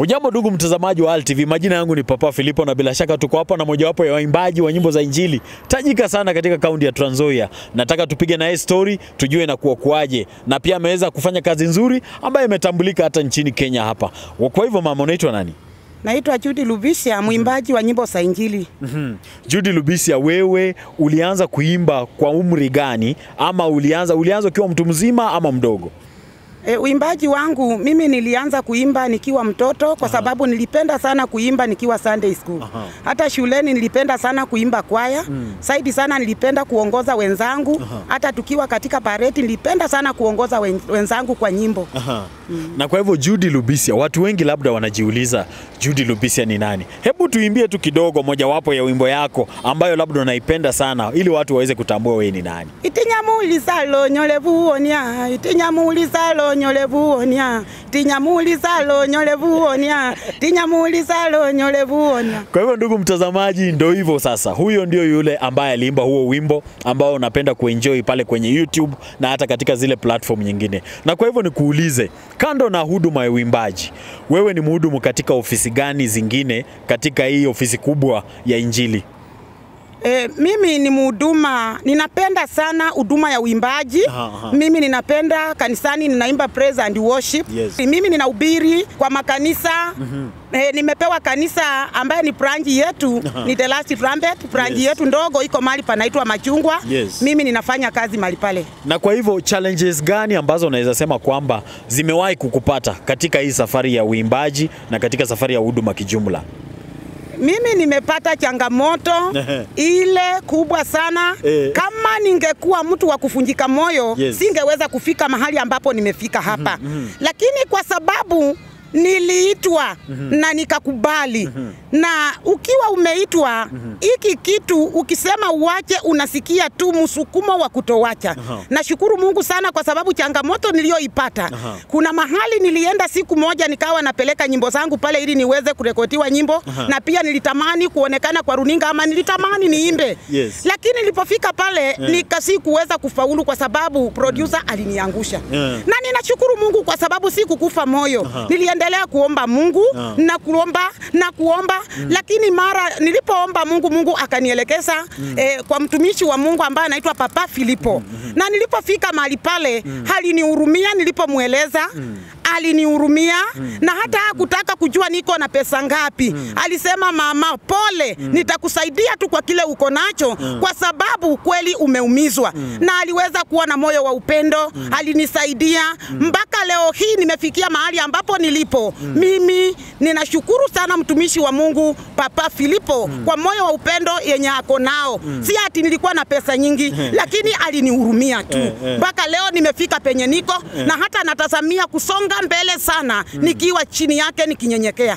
Ujambo ndugu mtazamaji wa ALTV, majina yangu ni Papa Filipo na bila shaka tuko hapa na mojawapo ya waimbaji wa nyimbo za injili tajika sana katika kaunti ya Trans Nzoia. Nataka tupige naye story, tujue na kuaje, na pia ameweza kufanya kazi nzuri ambayo imetambulika hata nchini Kenya hapa. Kwa hivyo mama, unaitwa nani? Naitwa Judy Lubisia, mwimbaji wa nyimbo za injili. Judy Lubisia, wewe ulianza kuimba kwa umri gani, ama ulianza ukiwa mtu mzima ama mdogo? Uimbaji wangu mimi nilianza kuimba nikiwa mtoto kwa sababu nilipenda sana kuimba nikiwa Sunday school. Hata shuleni nilipenda sana kuimba kwaya. Saidi sana nilipenda kuongoza wenzangu. Hata tukiwa katika pareti nilipenda sana kuongoza wenzangu kwa nyimbo. Na kwa hivyo Judy Lubisia, watu wengi labda wanajiuliza Judy Lubisia ni nani? Hebu tuimbie tu kidogo mojawapo ya wimbo yako ambayo labda unaipenda sana ili watu waweze kutambua wewe ni nani. Itinyamulisalo nyolevuonia, itinyamulisalo nyolevuonia, itinyamulisalo nyolevuonia, itinyamulisalo nyolevuonia. Kwa hivyo ndugu mtazamaji, ndio hivyo sasa. Huyo ndio yule ambaye aliimba huo wimbo ambao unapenda kuenjoy pale kwenye YouTube na hata katika zile platform nyingine. Na kwa hivyo nikuulize, kando na huduma ya uimbaji, wewe ni mhudumu katika ofisi gani zingine katika hii ofisi kubwa ya injili? Mimi ni mhuduma, ninapenda sana huduma ya uimbaji. Mimi ninapenda kanisani, ninaimba praise and worship. Mimi ninahubiri kwa makanisa. Nimepewa kanisa ambaye ni branch yetu, ni The Last Trumpet. Branch yetu ndogo iko mahali panaitwa Machungwa. Mimi ninafanya kazi mahali pale. Na kwa hivyo challenges gani ambazo unaweza sema kwamba zimewahi kukupata katika hii safari ya uimbaji na katika safari ya huduma kijumla? Mimi nimepata changamoto ile kubwa sana. Kama ningekuwa mtu wa kufunjika moyo, singeweza kufika mahali ambapo nimefika hapa. Lakini kwa sababu niliitwa na nikakubali. Na ukiwa umeitwa, hiki kitu ukisema uache unasikia tu msukumo wa kutowacha. Nashukuru Mungu sana kwa sababu changamoto niliyoipata. Kuna mahali nilienda siku moja nikawa napeleka nyimbo zangu pale ili niweze kurekodiwa nyimbo, na pia nilitamani kuonekana kwa runinga ama nilitamani niimbe. Lakini nilipofika pale nikasikuweza kufaulu kwa sababu producer aliniangusha. Na ninashukuru Mungu kwa sababu sikukufa moyo. Niliendelea kuomba Mungu na kuomba, lakini mara nilipoomba Mungu akanielekeza kwa mtumishi wa Mungu ambaye anaitwa Papa Filipo. Na nilipofika mahali pale alinihurumia, nilipomueleza alinihurumia, na hata hakutaka kujua niko na pesa ngapi. Alisema, mama pole, nitakusaidia tu kwa kile uko nacho kwa sababu kweli umeumizwa. Na aliweza kuwa na moyo wa upendo, alinisaidia mpaka leo hii nimefikia mahali ambapo nilipo. Mimi ninashukuru sana mtumishi wa Mungu Papa Filipo kwa moyo wa upendo yenye ako nao. Si ati nilikuwa na pesa nyingi, lakini alinihurumia tu. Mpaka leo nimefika penye niko, na hata natazamia kusonga mbele sana nikiwa chini yake nikinyenyekea.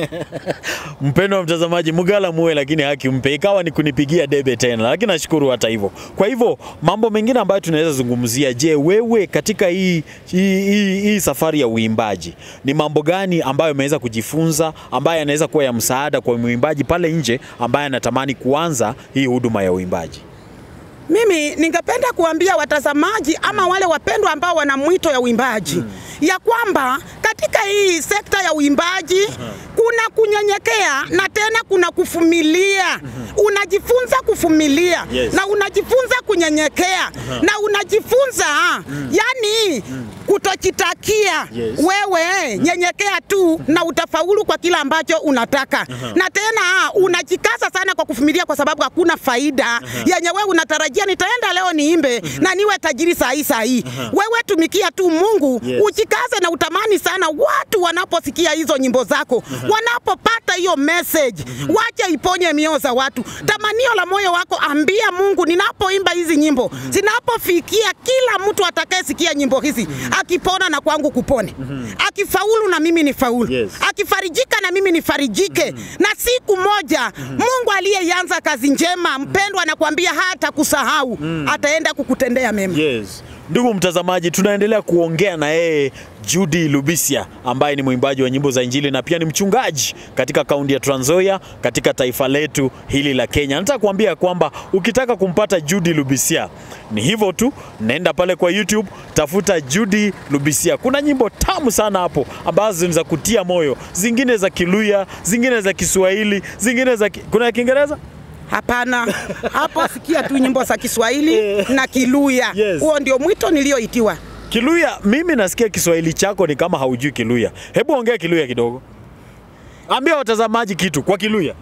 Mpendo wa mtazamaji, mugala muwe lakini haki mpe, ikawa ni kunipigia debe tena, lakini nashukuru hata hivyo. Kwa hivyo mambo mengine ambayo tunaweza zungumzia, je, wewe katika hii safari ya uimbaji ni mambo gani ambayo umeweza kujifunza ambayo yanaweza kuwa ya msaada kwa muimbaji pale nje ambaye anatamani kuanza hii huduma ya uimbaji? Mimi ningependa kuambia watazamaji ama wale wapendwa ambao wana mwito ya uimbaji ya kwamba katika hii sekta ya uimbaji kuna kunyenyekea na tena kuna kuvumilia. Unajifunza kuvumilia na unajifunza kunyenyekea na unajifunza yani kutojitakia. Wewe nyenyekea tu na utafaulu kwa kila ambacho unataka. Na tena unajikaza sana kwa kuvumilia kwa sababu hakuna faida yenye wewe unatarajia nitaenda leo niimbe na niwe tajiri saa hii. Wewe tumikia tu Mungu, ujikaze na utamani sana watu wanaposikia hizo nyimbo zako, wanapopata hiyo message, wacha iponye mioyo za watu. Tamanio la moyo wako, ambia Mungu, ninapoimba hizi nyimbo zinapofikia kila mtu atakayesikia nyimbo hizi, akipona na kwangu kupone, akifaulu na mimi ni faulu, akifarijika na mimi nifarijike. Na siku moja Mungu aliyeanza kazi njema, mpendwa, anakuambia hata kusahau, ataenda kukutendea mema. Ndugu mtazamaji, tunaendelea kuongea na yeye Judy Lubisia ambaye ni mwimbaji wa nyimbo za Injili na pia ni mchungaji katika kaunti ya Trans Nzoia katika taifa letu hili la Kenya. Nataka kuambia kwamba ukitaka kumpata Judy Lubisia ni hivyo tu, nenda pale kwa YouTube, tafuta Judy Lubisia. Kuna nyimbo tamu sana hapo ambazo ni za kutia moyo, zingine za Kiluya, zingine za Kiswahili, zingine za kuna ya Kiingereza? Hapana. Hapo sikia tu nyimbo za Kiswahili na Kiluya. Huo ndio mwito nilioitiwa. Kiluya, mimi nasikia Kiswahili chako ni kama haujui Kiluya. Hebu ongea Kiluya kidogo. Ambia watazamaji kitu kwa Kiluya.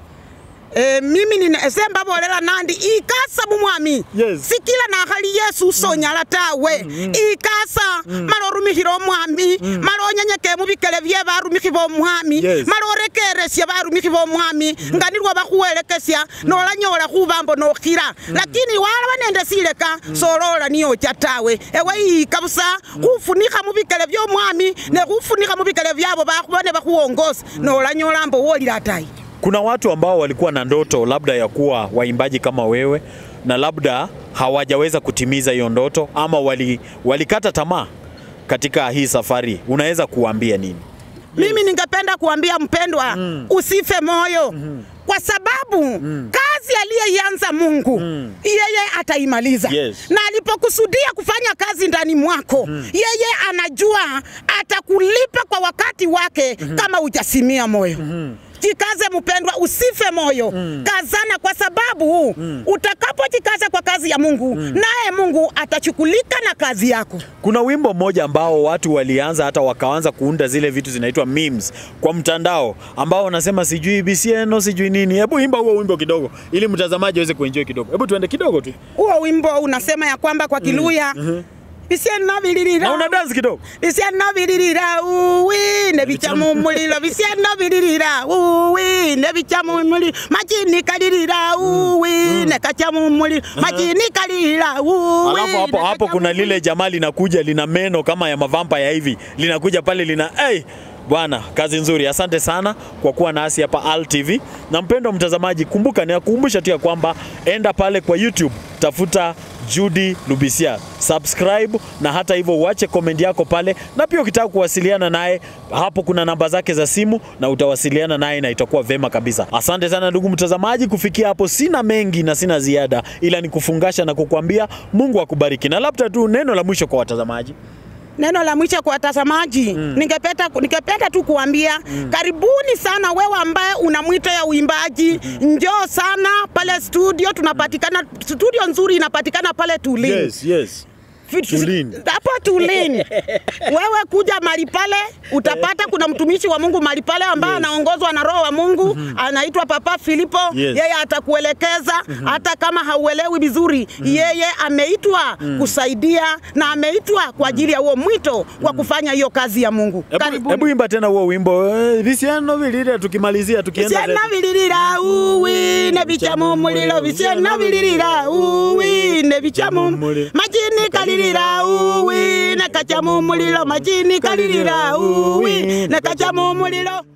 Mimi ninasemba bolela nandi ikasa mumwami. Sikila na hali Yesu sonyala tawe. Ikasa marorumihiro mwami, maronyanyeke mubikele bye barumihibo mwami, marorekeresya barumihibo mwami, nganirwa bakuwelekesya nolanyola kubambo nokhira. Lakini wala banende sileka solola niyo chatawe. Ewe ikabusa kufunika mubikele byo mwami ne kufunika mubikele byabo bakubone bakuongoza nolanyola mbo wolira tai. Kuna watu ambao walikuwa na ndoto labda ya kuwa waimbaji kama wewe na labda hawajaweza kutimiza hiyo ndoto ama walikata tamaa katika hii safari. Unaweza kuambia nini? Mimi ningependa kuambia mpendwa, usife moyo. Kwa sababu kazi aliyoianza Mungu yeye ataimaliza. Na alipokusudia kufanya kazi ndani mwako, yeye anajua atakulipa kwa wakati wake kama hujasimia moyo. Jikaze mpendwa, usife moyo. Kazana kwa sababu utakapojikaza kwa kazi ya Mungu, naye Mungu atachukulika na kazi yako. Kuna wimbo mmoja ambao watu walianza hata wakaanza kuunda zile vitu zinaitwa memes kwa mtandao ambao wanasema sijui BCN sijui nini. Hebu imba huo wimbo kidogo ili mtazamaji aweze kuenjoy kidogo. Hebu tuende kidogo tu. Huo wimbo unasema ya kwamba kwa Kiluya Bisian na bilirira. Na una dance kidogo. Bisian na bilirira. Uwi ne bichamu mulilo. Bisian na bilirira. Uwi ne bichamu mulilo. Majini kalirira. Uwi ne kachamu mulilo. Majini kalirira. Uwi. Alafu hapo kuna lile jamaa linakuja lina meno kama ya mavampa ya hivi. Linakuja pale lina bwana, kazi nzuri. Asante sana kwa kuwa nasi hapa Al TV. Na mpendwa mtazamaji, kumbuka ni kukumbusha tu ya kwamba enda pale kwa YouTube, tafuta Judy Lubisia, subscribe na hata hivyo uache comment yako pale, na pia ukitaka kuwasiliana naye hapo kuna namba zake za simu na utawasiliana naye na itakuwa vema kabisa. Asante sana ndugu mtazamaji, kufikia hapo sina mengi na sina ziada ila ni kufungasha na kukuambia Mungu akubariki. Na labda tu neno la mwisho kwa watazamaji. Neno la mwisho kwa watazamaji, ningependa tu kuambia karibuni sana wewe ambaye una mwito ya uimbaji. Njoo sana pale studio, tunapatikana studio nzuri inapatikana pale Tulin. Hapo Tulin. Wewe kuja mahali pale utapata kuna mtumishi wa Mungu mahali pale ambaye anaongozwa na Roho wa Mungu, anaitwa Papa Filipo. Yeye atakuelekeza hata kama hauelewi vizuri. Yeye ameitwa kusaidia na ameitwa kwa ajili ya huo mwito wa kufanya hiyo kazi ya Mungu. Karibuni. Hebu imba tena huo wimbo. Bisiano bilirira tukimalizia tukienda. Bisiano bilirira uwi ne bichamu mulilo. Bisiano bilirira uwi ne bichamu majini kalirira uwi ne kachamu mulilo. Majini kalirira uwi ne kachamu mulilo.